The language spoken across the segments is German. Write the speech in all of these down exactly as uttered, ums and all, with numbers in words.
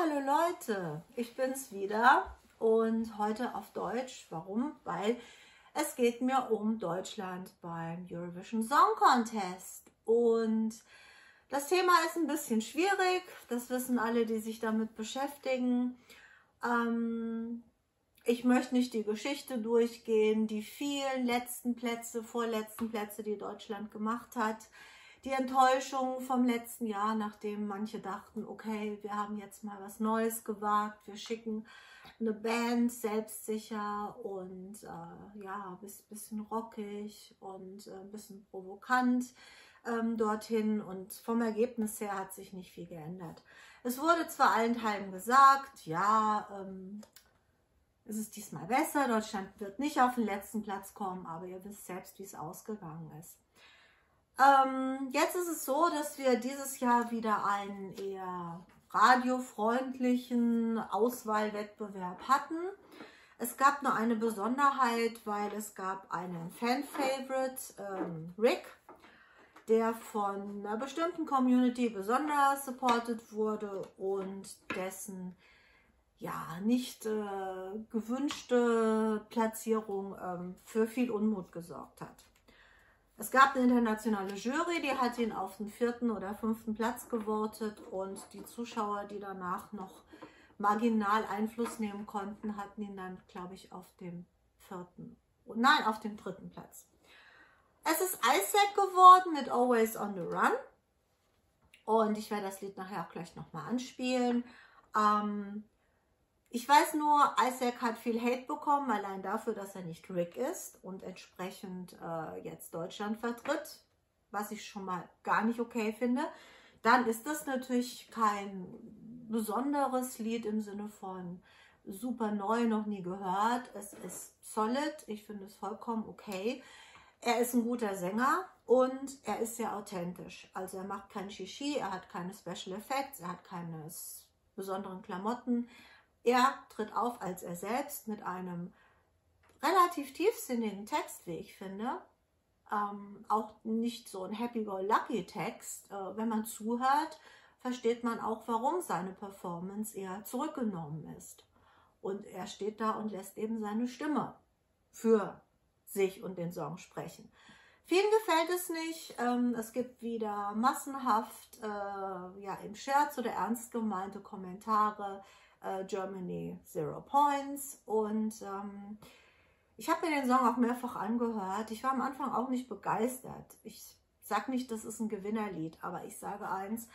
hallo Leute, ich bin's wieder und heute auf Deutsch. Warum? Weil es geht mir um Deutschland beim Eurovision Song Contest und das Thema ist ein bisschen schwierig, das wissen alle, die sich damit beschäftigen. Ähm, ich möchte nicht die Geschichte durchgehen, die vielen letzten Plätze, vorletzten Plätze, die Deutschland gemacht hat. Die Enttäuschung vom letzten Jahr, nachdem manche dachten, okay, wir haben jetzt mal was Neues gewagt, wir schicken eine Band selbstsicher und äh, ja, ein bisschen rockig und äh, ein bisschen provokant ähm, dorthin, und vom Ergebnis her hat sich nicht viel geändert. Es wurde zwar allenthalben gesagt, ja, ähm, es ist diesmal besser, Deutschland wird nicht auf den letzten Platz kommen, aber ihr wisst selbst, wie es ausgegangen ist. Ähm, jetzt ist es so, dass wir dieses Jahr wieder einen eher radiofreundlichen Auswahlwettbewerb hatten. Es gab nur eine Besonderheit, weil es gab einen Fan-Favorite, ähm, Rick, der von einer bestimmten Community besonders supported wurde und dessen ja nicht äh, gewünschte Platzierung ähm, für viel Unmut gesorgt hat. Es gab eine internationale Jury, die hat ihn auf den vierten oder fünften Platz gewotet, und die Zuschauer, die danach noch marginal Einfluss nehmen konnten, hatten ihn dann, glaube ich, auf dem vierten, nein, auf dem dritten Platz. Es ist Isaac geworden mit Always on the Run, und ich werde das Lied nachher auch gleich nochmal anspielen. Ähm, Ich weiß nur, Isaac hat viel Hate bekommen, allein dafür, dass er nicht Rick ist und entsprechend äh, jetzt Deutschland vertritt, was ich schon mal gar nicht okay finde. Dann ist das natürlich kein besonderes Lied im Sinne von super neu, noch nie gehört. Es ist solid, ich finde es vollkommen okay. Er ist ein guter Sänger und er ist sehr authentisch. Also er macht kein Shishi, er hat keine Special Effects, er hat keine besonderen Klamotten. Er tritt auf als er selbst mit einem relativ tiefsinnigen Text, wie ich finde. Ähm, auch nicht so ein Happy-Go-Lucky-Text. Äh, wenn man zuhört, versteht man auch, warum seine Performance eher zurückgenommen ist. Und er steht da und lässt eben seine Stimme für sich und den Song sprechen. Vielen gefällt es nicht. Ähm, es gibt wieder massenhaft äh, ja, im Scherz oder ernst gemeinte Kommentare. Germany Zero Points, und ähm, ich habe mir den Song auch mehrfach angehört. Ich war am Anfang auch nicht begeistert. Ich sage nicht, das ist ein Gewinnerlied, aber ich sage eins,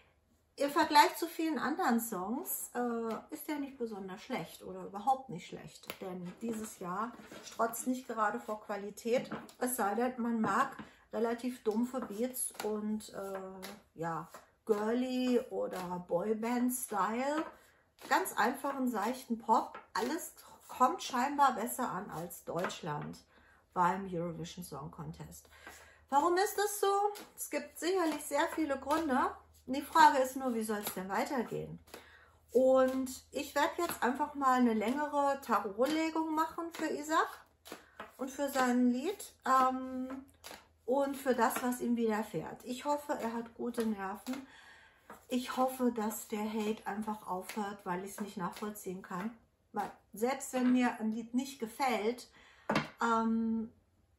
im Vergleich zu vielen anderen Songs äh, ist der nicht besonders schlecht oder überhaupt nicht schlecht, denn dieses Jahr strotzt nicht gerade vor Qualität, es sei denn, man mag relativ dumpfe Beats und äh, ja, girly oder Boyband-Style. Ganz einfachen, seichten Pop. Alles kommt scheinbar besser an als Deutschland beim Eurovision Song Contest. Warum ist das so? Es gibt sicherlich sehr viele Gründe. Die Frage ist nur, wie soll es denn weitergehen? Und ich werde jetzt einfach mal eine längere Tarotlegung machen für Isaac und für sein Lied ähm, und für das, was ihm widerfährt. Ich hoffe, er hat gute Nerven. Ich hoffe, dass der Hate einfach aufhört, weil ich es nicht nachvollziehen kann. Weil selbst wenn mir ein Lied nicht gefällt, ähm,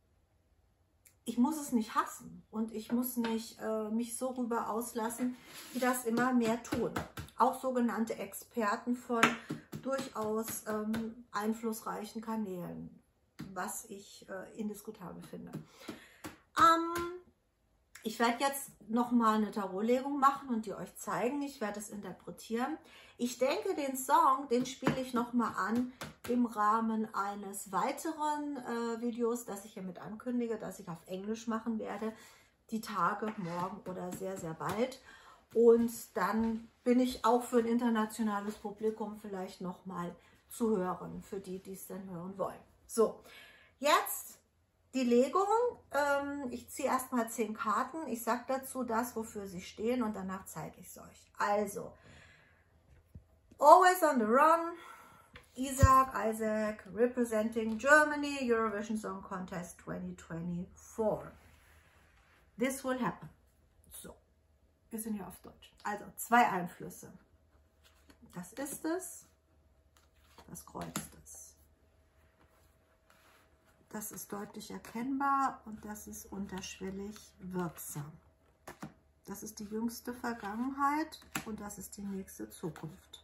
ich muss es nicht hassen und ich muss nicht äh, mich so rüber auslassen, wie das immer mehr tun. Auch sogenannte Experten von durchaus ähm, einflussreichen Kanälen, was ich äh, indiskutabel finde. Ähm, Ich werde jetzt nochmal eine Tarotlegung machen und die euch zeigen. Ich werde es interpretieren. Ich denke, den Song, den spiele ich nochmal an im Rahmen eines weiteren äh, Videos, das ich hiermit ankündige, das ich auf Englisch machen werde. Die Tage, morgen oder sehr, sehr bald. Und dann bin ich auch für ein internationales Publikum vielleicht nochmal zu hören, für die, die es dann hören wollen. So, jetzt die Legung. Ähm, ich ziehe erstmal zehn Karten. Ich sage dazu das, wofür sie stehen, und danach zeige ich es euch. Also, Always on the Run, Isaac, Isaac, representing Germany, Eurovision Song Contest twenty twenty-four. This will happen. So, wir sind hier auf Deutsch. Also, zwei Einflüsse. Das ist es. Das kreuzt es. Das ist deutlich erkennbar und das ist unterschwellig wirksam. Das ist die jüngste Vergangenheit und das ist die nächste Zukunft.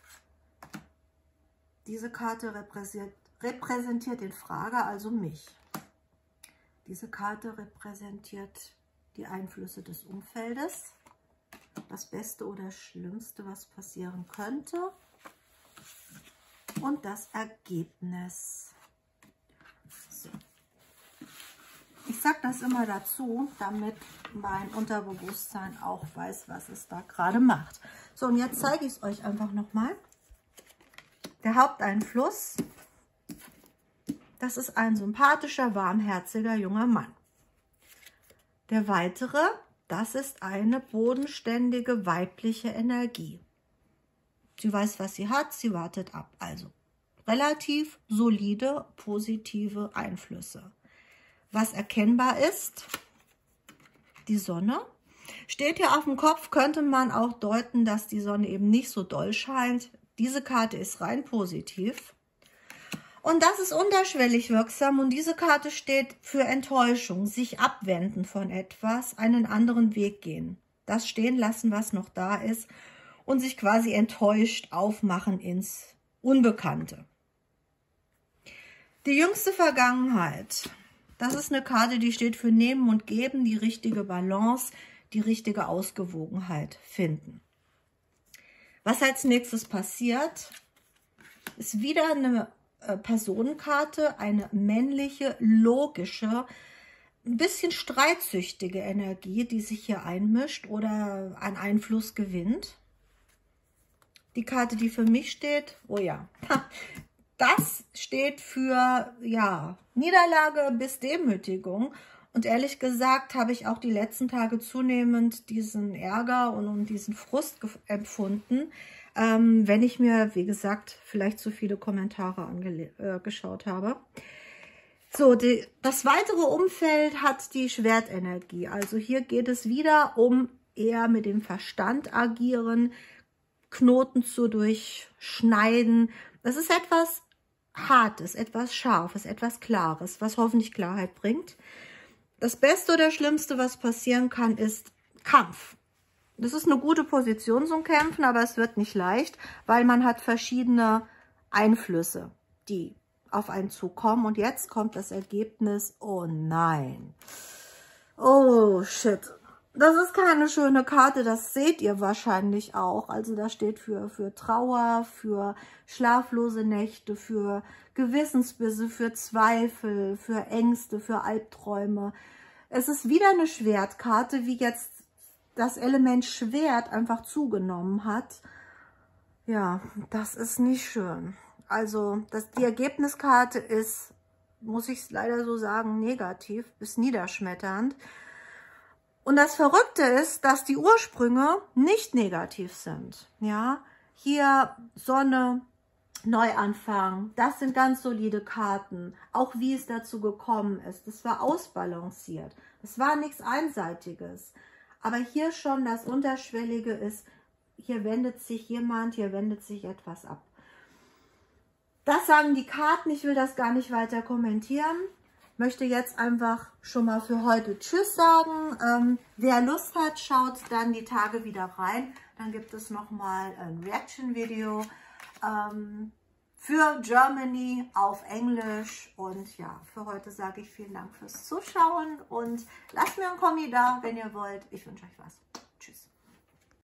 Diese Karte repräsentiert, repräsentiert den Frager, also mich. Diese Karte repräsentiert die Einflüsse des Umfeldes, das Beste oder Schlimmste, was passieren könnte und das Ergebnis. So. Ich sage das immer dazu, damit mein Unterbewusstsein auch weiß, was es da gerade macht. So, und jetzt zeige ich es euch einfach nochmal. Der Haupteinfluss, das ist ein sympathischer, warmherziger junger Mann. Der weitere, das ist eine bodenständige weibliche Energie. Sie weiß, was sie hat, sie wartet ab. Also relativ solide, positive Einflüsse. Was erkennbar ist, die Sonne. Steht hier auf dem Kopf, könnte man auch deuten, dass die Sonne eben nicht so doll scheint. Diese Karte ist rein positiv. Und das ist unterschwellig wirksam und diese Karte steht für Enttäuschung, sich abwenden von etwas, einen anderen Weg gehen. Das stehen lassen, was noch da ist und sich quasi enttäuscht aufmachen ins Unbekannte. Die jüngste Vergangenheit. Das ist eine Karte, die steht für Nehmen und Geben, die richtige Balance, die richtige Ausgewogenheit finden. Was als nächstes passiert, ist wieder eine äh, Personenkarte, eine männliche, logische, ein bisschen streitsüchtige Energie, die sich hier einmischt oder an Einfluss gewinnt. Die Karte, die für mich steht, oh ja, das steht für ja, Niederlage bis Demütigung. Und ehrlich gesagt habe ich auch die letzten Tage zunehmend diesen Ärger und, und diesen Frust empfunden, ähm, wenn ich mir, wie gesagt, vielleicht zu viele Kommentare angeschaut äh, habe. So, die, das weitere Umfeld hat die Schwertenergie. Also hier geht es wieder um eher mit dem Verstand agieren, Knoten zu durchschneiden. Das ist etwas Hartes, etwas Scharfes, etwas Klares, was hoffentlich Klarheit bringt. Das Beste oder Schlimmste, was passieren kann, ist Kampf. Das ist eine gute Position zum Kämpfen, aber es wird nicht leicht, weil man hat verschiedene Einflüsse, die auf einen zukommen. Und jetzt kommt das Ergebnis. Oh nein. Oh shit. Das ist keine schöne Karte, das seht ihr wahrscheinlich auch. Also da steht für, für Trauer, für schlaflose Nächte, für Gewissensbisse, für Zweifel, für Ängste, für Albträume. Es ist wieder eine Schwertkarte, wie jetzt das Element Schwert einfach zugenommen hat. Ja, das ist nicht schön. Also das, die Ergebniskarte ist, muss ich leider so sagen, negativ bis niederschmetternd. Und das Verrückte ist, dass die Ursprünge nicht negativ sind. Ja, hier Sonne, Neuanfang, das sind ganz solide Karten. Auch wie es dazu gekommen ist, das war ausbalanciert. Das war nichts Einseitiges. Aber hier schon das Unterschwellige ist, hier wendet sich jemand, hier wendet sich etwas ab. Das sagen die Karten, ich will das gar nicht weiter kommentieren. Möchte jetzt einfach schon mal für heute Tschüss sagen. Ähm, wer Lust hat, schaut dann die Tage wieder rein. Dann gibt es nochmal ein Reaction-Video ähm, für Germany auf Englisch. Und ja, für heute sage ich vielen Dank fürs Zuschauen und lasst mir ein Kommi da, wenn ihr wollt. Ich wünsche euch was.